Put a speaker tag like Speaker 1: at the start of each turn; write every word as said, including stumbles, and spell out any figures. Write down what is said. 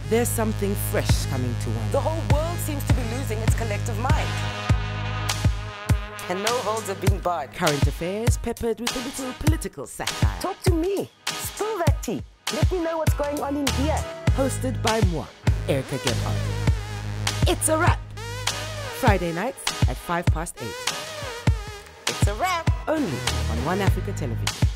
Speaker 1: There's something fresh coming to one.
Speaker 2: The whole world seems to be losing its collective mind. And no holds are being barred.
Speaker 1: Current affairs peppered with a little political satire.
Speaker 2: Talk to me. Spill that tea. Let me know what's going on in here.
Speaker 1: Hosted by moi, Erica Gebhardt. It's a wrap. Friday nights at five past eight.
Speaker 2: It's a wrap.
Speaker 1: Only on One Africa Television.